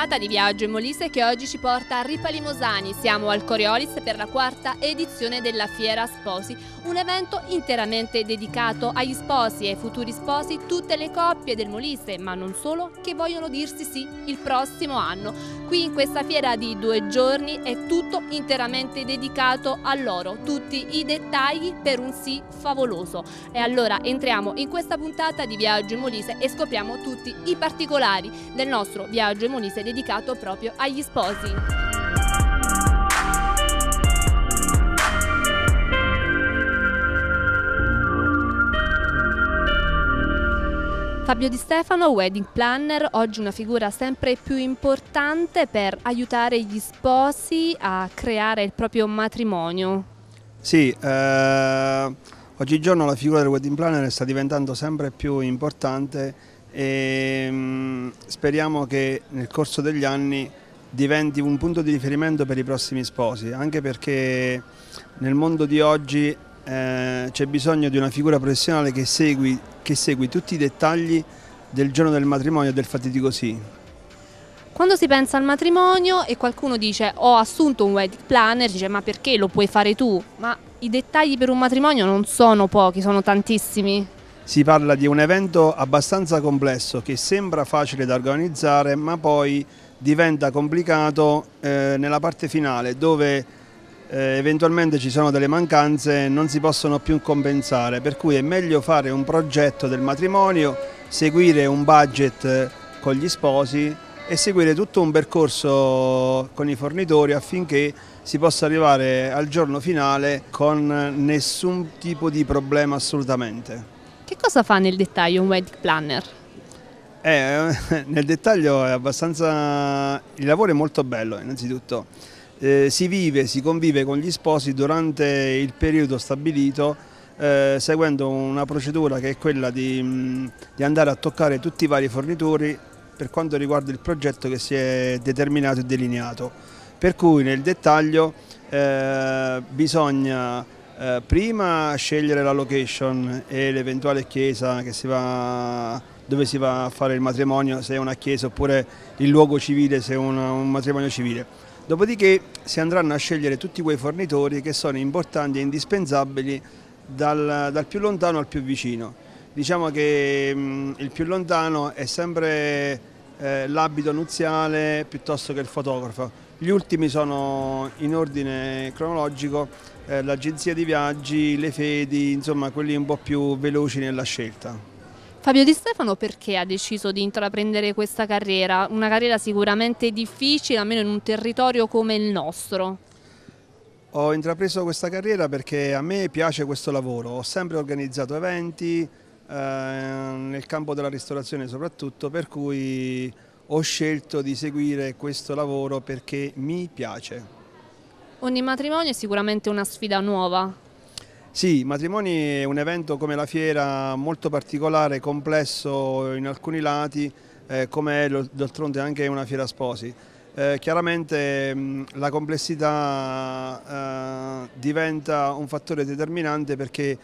puntata di Viaggio in Molise che oggi ci porta a Ripa Limosani. Siamo al Coriolis per la quarta edizione della Fiera Sposi, un evento interamente dedicato agli sposi e ai futuri sposi, tutte le coppie del Molise, ma non solo, che vogliono dirsi sì il prossimo anno. Qui in questa fiera di 2 giorni è tutto interamente dedicato a loro, tutti i dettagli per un sì favoloso. E allora entriamo in questa puntata di Viaggio in Molise e scopriamo tutti i particolari del nostro Viaggio in Molise dedicato proprio agli sposi. Fabio Di Stefano, wedding planner, oggi una figura sempre più importante per aiutare gli sposi a creare il proprio matrimonio. Sì, oggigiorno la figura del wedding planner sta diventando sempre più importante e speriamo che nel corso degli anni diventi un punto di riferimento per i prossimi sposi, anche perché nel mondo di oggi c'è bisogno di una figura professionale che segui tutti i dettagli del giorno del matrimonio e del fatidico sì. Quando si pensa al matrimonio e qualcuno dice ho assunto un wedding planner, dice ma perché lo puoi fare tu? Ma i dettagli per un matrimonio non sono pochi, sono tantissimi. Si parla di un evento abbastanza complesso che sembra facile da organizzare ma poi diventa complicato nella parte finale dove eventualmente ci sono delle mancanze e non si possono più compensare, per cui è meglio fare un progetto del matrimonio, seguire un budget con gli sposi e seguire tutto un percorso con i fornitori affinché si possa arrivare al giorno finale con nessun tipo di problema assolutamente. Che cosa fa nel dettaglio un wedding planner? Nel dettaglio è abbastanza, il lavoro è molto bello innanzitutto. Si convive con gli sposi durante il periodo stabilito seguendo una procedura che è quella di andare a toccare tutti i vari fornitori per quanto riguarda il progetto che si è determinato e delineato. Per cui nel dettaglio bisogna prima scegliere la location e l'eventuale chiesa dove si va a fare il matrimonio, se è una chiesa oppure il luogo civile, se è un matrimonio civile. Dopodiché si andranno a scegliere tutti quei fornitori che sono importanti e indispensabili dal più lontano al più vicino. Diciamo che il più lontano è sempre l'abito nuziale piuttosto che il fotografo. Gli ultimi sono in ordine cronologico l'agenzia di viaggi, le fedi, insomma quelli un po' più veloci nella scelta. Fabio Di Stefano perché ha deciso di intraprendere questa carriera? Una carriera sicuramente difficile, almeno in un territorio come il nostro. Ho intrapreso questa carriera perché a me piace questo lavoro, ho sempre organizzato eventi, nel campo della ristorazione soprattutto, per cui ho scelto di seguire questo lavoro perché mi piace. Ogni matrimonio è sicuramente una sfida nuova. Sì, i matrimoni è un evento come la fiera molto particolare, complesso in alcuni lati, come è d'altronde anche una fiera sposi. Chiaramente la complessità diventa un fattore determinante perché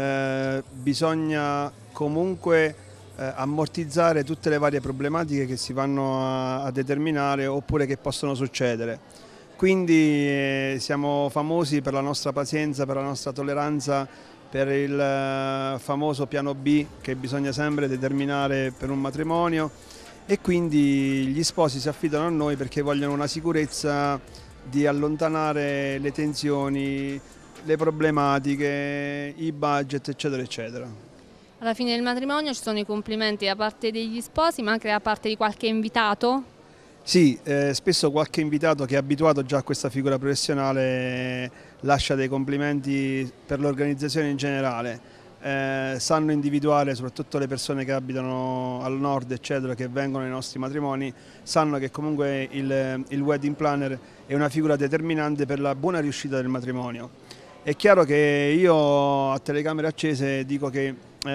bisogna comunque ammortizzare tutte le varie problematiche che si vanno a determinare oppure che possono succedere. Quindi siamo famosi per la nostra pazienza, per la nostra tolleranza, per il famoso piano B che bisogna sempre determinare per un matrimonio e quindi gli sposi si affidano a noi perché vogliono una sicurezza di allontanare le tensioni, le problematiche, i budget eccetera eccetera. Alla fine del matrimonio ci sono i complimenti da parte degli sposi ma anche da parte di qualche invitato? Sì, spesso qualche invitato che è abituato già a questa figura professionale lascia dei complimenti per l'organizzazione in generale. Sanno individuare, soprattutto le persone che abitano al nord eccetera, che vengono ai nostri matrimoni, sanno che comunque il wedding planner è una figura determinante per la buona riuscita del matrimonio. È chiaro che io a telecamere accese dico che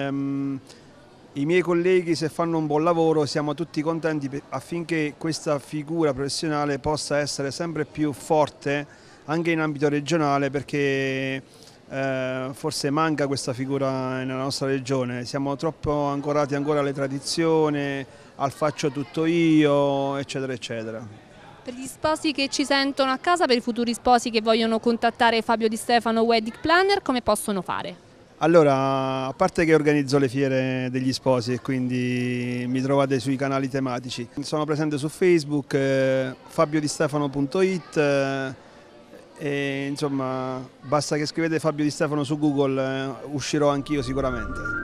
i miei colleghi, se fanno un buon lavoro, siamo tutti contenti affinché questa figura professionale possa essere sempre più forte anche in ambito regionale, perché forse manca questa figura nella nostra regione, siamo troppo ancorati ancora alle tradizioni, al faccio tutto io, eccetera eccetera. Per gli sposi che ci sentono a casa, per i futuri sposi che vogliono contattare Fabio Di Stefano Wedding Planner, come possono fare? Allora, a parte che organizzo le fiere degli sposi e quindi mi trovate sui canali tematici, sono presente su Facebook, fabiodistefano.it, e insomma basta che scrivete Fabio Di Stefano su Google, uscirò anch'io sicuramente.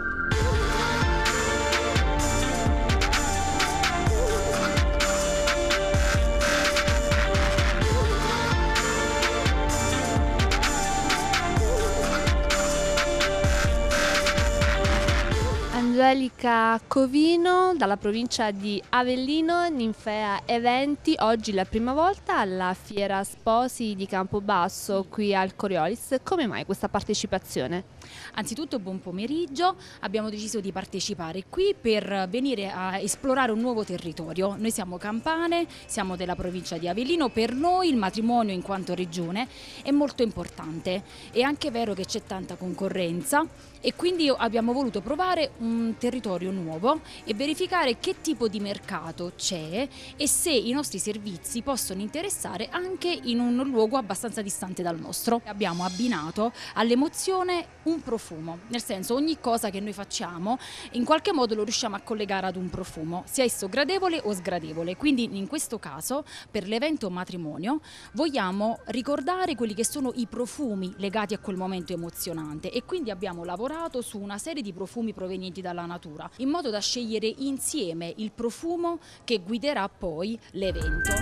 Angelica Covino dalla provincia di Avellino, Ninfea Eventi, oggi la prima volta alla Fiera Sposi di Campobasso qui al Coriolis. Come mai questa partecipazione? Anzitutto buon pomeriggio, abbiamo deciso di partecipare qui per venire a esplorare un nuovo territorio. Noi siamo campane, siamo della provincia di Avellino, per noi il matrimonio in quanto regione è molto importante. È anche vero che c'è tanta concorrenza e quindi abbiamo voluto provare un territorio nuovo e verificare che tipo di mercato c'è e se i nostri servizi possono interessare anche in un luogo abbastanza distante dal nostro. Abbiamo abbinato all'emozione un profumo, nel senso ogni cosa che noi facciamo in qualche modo lo riusciamo a collegare ad un profumo, sia esso gradevole o sgradevole, quindi in questo caso per l'evento matrimonio vogliamo ricordare quelli che sono i profumi legati a quel momento emozionante e quindi abbiamo lavorato su una serie di profumi provenienti dalla natura in modo da scegliere insieme il profumo che guiderà poi l'evento.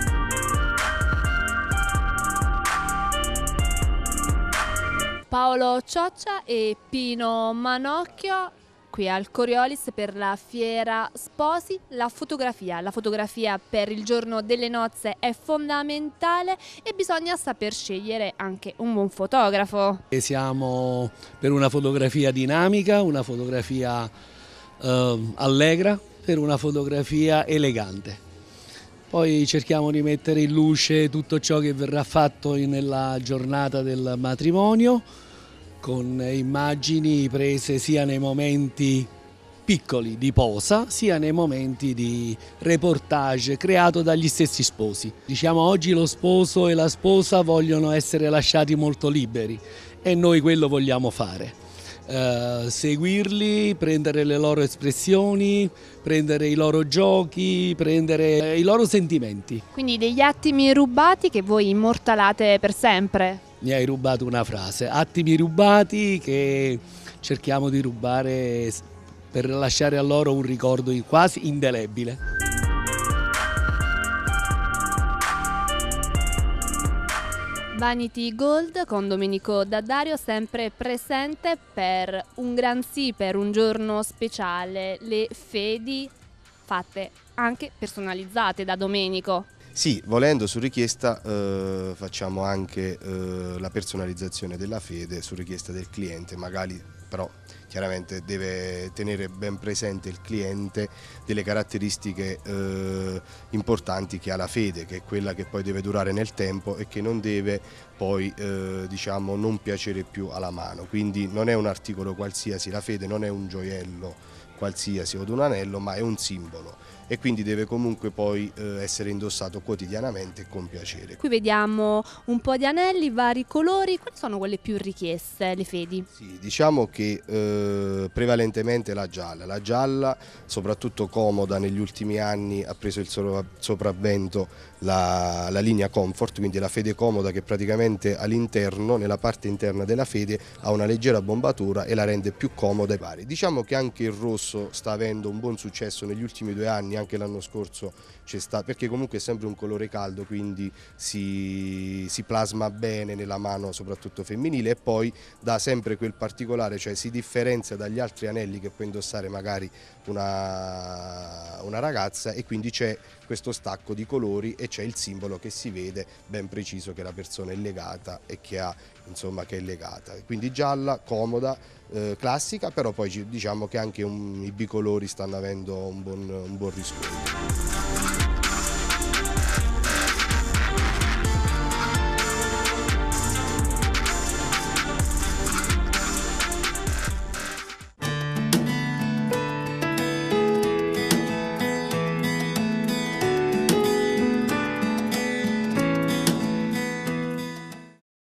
Paolo Cioccia e Pino Manocchio qui al Coriolis per la Fiera Sposi. La fotografia per il giorno delle nozze è fondamentale e bisogna saper scegliere anche un buon fotografo. Siamo per una fotografia dinamica, una fotografia allegra, per una fotografia elegante. Poi cerchiamo di mettere in luce tutto ciò che verrà fatto nella giornata del matrimonio, con immagini prese sia nei momenti piccoli di posa, sia nei momenti di reportage creato dagli stessi sposi. Diciamo oggi lo sposo e la sposa vogliono essere lasciati molto liberi e noi quello vogliamo fare. Seguirli, prendere le loro espressioni, prendere i loro giochi, prendere i loro sentimenti. Quindi degli attimi rubati che voi immortalate per sempre. Mi hai rubato una frase, attimi rubati che cerchiamo di rubare per lasciare a loro un ricordo quasi indelebile. Vanity Gold con Domenico D'Addario sempre presente per un gran sì, per un giorno speciale, le fedi fatte anche personalizzate da Domenico. Sì, volendo su richiesta facciamo anche la personalizzazione della fede su richiesta del cliente, magari però chiaramente deve tenere ben presente il cliente delle caratteristiche importanti che ha la fede, che è quella che poi deve durare nel tempo e che non deve poi diciamo non piacere più alla mano, quindi non è un articolo qualsiasi, la fede non è un gioiello qualsiasi o un anello, ma è un simbolo e quindi deve comunque poi essere indossato quotidianamente e con piacere. Qui vediamo un po' di anelli, vari colori. Quali sono quelle più richieste, le fedi? Sì, diciamo che prevalentemente la gialla soprattutto comoda negli ultimi anni ha preso il sopravvento la linea Comfort, quindi la fede comoda che praticamente all'interno, nella parte interna della fede ha una leggera bombatura e la rende più comoda ai pari. Diciamo che anche il rosso sta avendo un buon successo negli ultimi 2 anni, anche l'anno scorso c'è stato, perché comunque è sempre un colore caldo, quindi si plasma bene nella mano soprattutto femminile e poi dà sempre quel particolare, cioè si differenzia dagli altri anelli che può indossare magari una ragazza e quindi c'è questo stacco di colori e c'è il simbolo che si vede ben preciso che la persona è legata e che ha, insomma, che è legata. Quindi gialla, comoda, classica, però poi diciamo che anche i bicolori stanno avendo un buon riscontro.